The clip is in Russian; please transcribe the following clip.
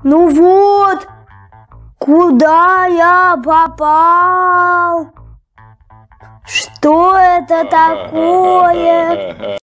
Ну вот, куда я попал? Что это такое?